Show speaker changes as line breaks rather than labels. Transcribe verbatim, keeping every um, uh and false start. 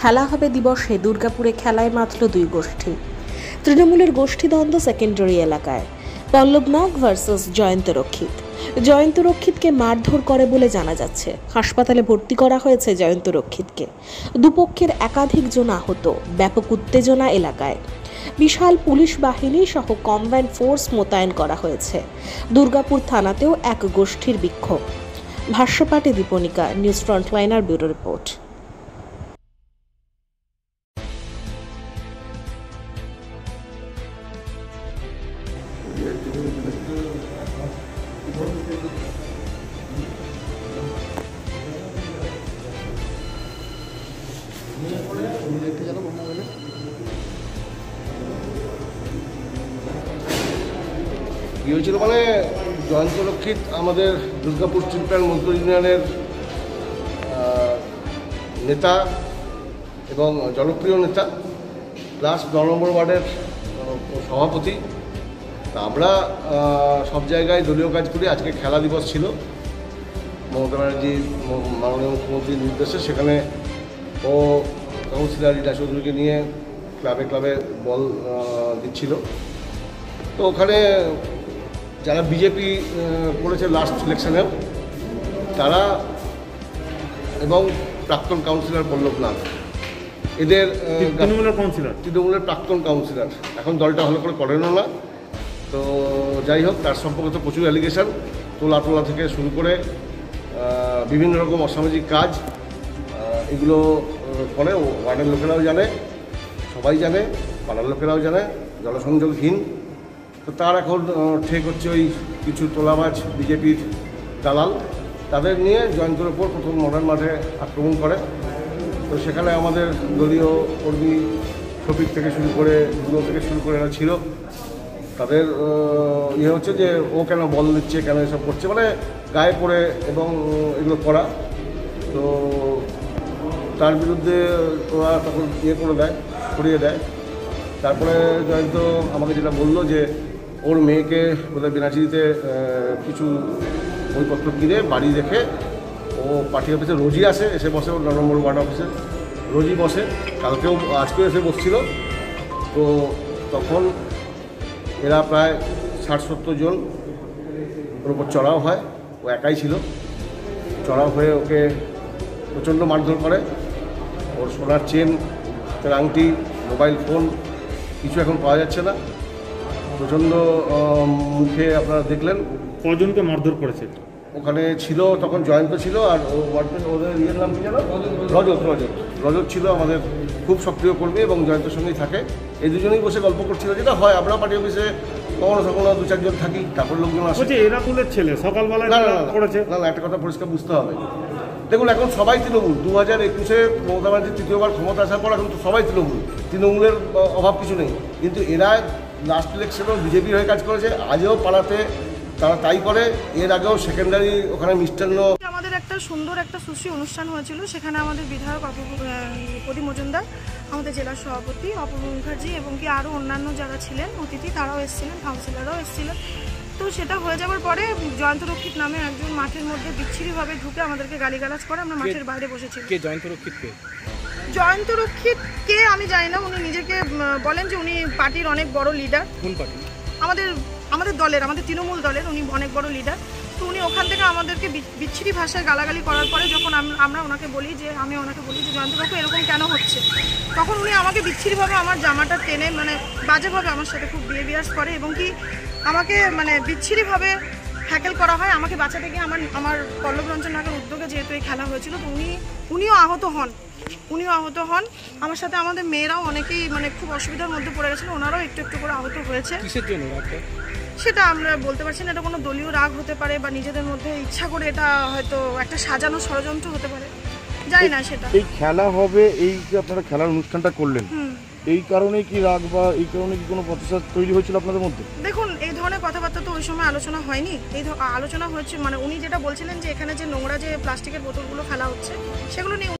খেলা হবে দিবসে দুর্গাপুরে খেলায় মাত্র দুই গোষ্ঠী। তৃণমূলের গোষ্ঠীদ্বন্দ্ব সেকেন্ডারি এলাকায়। পল্লব নাগ ভার্সেস জয়ন্ত রক্ষিত। জয়ন্ত রক্ষিতকে মারধর করে বলে জানা যাচ্ছে। হাসপাতালে ভর্তি করা হয়েছে জয়ন্ত রক্ষিতকে। দুপক্ষের একাধিক জন আহত। ব্যাপক উত্তেজনা এলাকায়। বিশাল পুলিশ বাহিনী সহ কম্বাইন্ড ফোর্স মোতায়েন করা হয়েছে। দুর্গাপুর থানাতেও এক গোষ্ঠীর বিক্ষোভ। ভাষ্যপাঠে Dipanika, news Frontliner bureau report.
কি হয়েছিল মানে জয়ন্ত রক্ষিত আমাদের দুর্গাপুর স্টিল প্ল্যান্ট মজদুর ইউনিয়নের নেতা এবং জনপ্রিয় নেতা প্লাস ন নম্বর ওয়ার্ডের সভাপতি। তা আমরা সব জায়গায় দলীয় কাজ করি। আজকে খেলা দিবস ছিল মমতা ব্যানার্জি মাননীয় মুখ্যমন্ত্রীর নির্দেশে। সেখানে ও কাউন্সিলর রিটা চৌধুরীকে নিয়ে ক্লাবে ক্লাবে বল দিচ্ছিল। তো ওখানে যারা বিজেপি করেছে লাস্ট ইলেকশনেও তারা এবং প্রাক্তন কাউন্সিলর পল্লব নাগ, এদের তৃণমূলের কাউন্সিলর তৃণমূলের প্রাক্তন কাউন্সিলর এখন দলটা ভালো করে করেনও না। তো যাই হোক, তার সম্পর্কে তো প্রচুর অ্যালিগেশন, তোলা তোলা থেকে শুরু করে বিভিন্ন রকম অসামাজিক কাজ এগুলো করে। ওয়ার্ডের লোকেরাও জানে, সবাই জানে, পাড়ার লোকেরাও জানে, জনসংযোগহীন। তো তার এখন ঠিক হচ্ছে ওই কিছু তোলাবাজ বিজেপির দালাল, তাদের নিয়ে জয়ন্তের ওপর প্রথম মডার্ন মাঠে আক্রমণ করে। তো সেখানে আমাদের দলীয় কর্মী শফিক থেকে শুরু করে দুটো থেকে শুরু করে এরা ছিল। তাদের ইয়ে হচ্ছে যে ও কেন বল দিচ্ছে, কেন এসব করছে, মানে গায়ে পড়ে এবং এগুলো করা। তো তার বিরুদ্ধে ওরা তখন ইয়ে করে দেয়, সরিয়ে দেয়। তারপরে জয়ন্ত আমাকে যেটা বললো যে ওর মেয়েকে বোধহয় বিনাচিতে কিছু বইপত্র কিনে বাড়ি রেখে ও পার্টি অফিসে রোজই আসে, এসে বসে ওর ন নম্বর ওয়ার্ড অফিসে রোজই বসে। কালকেও আজকেও এসে বসছিল। তো তখন এরা প্রায় ষাট সত্তর জন ওর উপর চড়াও হয়। ও একাই ছিল। চড়াও হয়ে ওকে প্রচণ্ড মারধর করে। ওর সোনার চেন, তার আংটি, মোবাইল ফোন কিছু এখন পাওয়া যাচ্ছে না। প্রচণ্ড মুখে আপনারা দেখলেন।
কজনকে মারধর করেছে?
ওখানে ছিল তখন জয়ন্ত ছিল, আর ওদের ইয়ের নাম কি জানো, রজত রজত রজত ছিল আমাদের খুব সক্রিয় কর্মী এবং জয়ন্তের সঙ্গেই থাকে। এই দুজনেই বসে গল্প করছিল, যেটা হয় আমরা পার্টি অফিসে কখনো কখনো দু চারজন থাকি, তারপর লোকজন আসে।
এরা কুলের ছেলে সকালবেলা না করেছে
না না একটা কথা পরিষ্কার বুঝতে হবে। দেখুন, এখন সবাই তৃণমূল। দু হাজার একুশে মমতা ব্যানার্জি তৃতীয়বার ক্ষমতা আসার পর এখন তো সবাই তৃণমূল। তৃণমূলের অভাব কিছু নেই। কিন্তু এরা লাস্ট ইলেকশনেও বিজেপির হয়ে কাজ করেছে, আজও পাড়াতে তারা তাই করে। এর আগেও সেকেন্ডারি ওখানে মিষ্টান্ন।
আমাদের একটা সুন্দর একটা সুশ্রী অনুষ্ঠান হয়েছিল। সেখানে আমাদের বিধায়ক প্রদীপ মজুমদার, আমাদের জেলা সভাপতি অপূর্ব মুখার্জি এবং কি আরও অন্যান্য যারা ছিলেন অতিথি তারাও এসেছিলেন, কাউন্সিলররাও এসেছিলেন। তো সেটা হয়ে যাওয়ার পরে জয়ন্ত রক্ষিত নামে একজন মাঠের মধ্যে বিচ্ছিরিভাবে ঢুকে আমাদেরকে গালিগালাজ করে। আমরা মাঠের বাইরে বসেছিলাম।
কে জয়ন্ত রক্ষিত? কে
জয়ন্ত রক্ষিত কে আমি জানি না। উনি নিজেকে বলেন যে উনি পার্টির অনেক বড় লিডার।
কোন পার্টি?
আমাদের আমাদের দলের, আমাদের তৃণমূল দলের উনি অনেক বড় লিডার। তো উনি ওখান থেকে আমাদেরকে বিচ্ছিরি ভাষায় গালাগালি করার পরে যখন আমরা ওনাকে বলি যে আমি ওনাকে বলি যে জয়ন্তবাবু এরকম কেন হচ্ছে, তখন উনি আমাকে বিচ্ছিরিভাবে আমার জামাটা টেনে মানে বাজেভাবে আমার সাথে খুব বিহেভিয়ার্স করে এবং কি আমাকে মানে বিচ্ছিরিভাবে হ্যাকেল করা হয়। আমাকে বাঁচাতে গিয়ে আমার আমার পল্লব রঞ্জন নাগের উদ্যোগে যেহেতু এই খেলা হয়েছিল, তো উনি উনিও আহত হন উনিও আহত হন আমার সাথে আমাদের মেয়েরাও অনেকেই মানে খুব অসুবিধার মধ্যে পড়ে গেছিল। ওনারাও একটু একটু করে আহত হয়েছে।
কিসের জন্য
সেটা আমরা বলতে পারছি না। এটা কোনো দলীয় রাগ হতে পারে বা নিজেদের মধ্যে ইচ্ছা করে এটা হয়তো একটা সাজানো ষড়যন্ত্র হতে পারে, জানি না সেটা।
এই খেলা হবে, এই যে আপনারা খেলার অনুষ্ঠানটা করলেন, এই কারণে কি রাগ বা এই কারণে কি কোনো প্রতিশোধ তৈরি হয়েছিল আপনাদের মধ্যে?
দেখুন, এই ধরনের কথাবার্তা তো ওই সময় আলোচনা হয়নি। এই আলোচনা হচ্ছে মানে উনি যেটা বলছিলেন যে এখানে যে নোংরা যে প্লাস্টিকের বোতলগুলো ফেলা হচ্ছে সেগুলো নিয়ে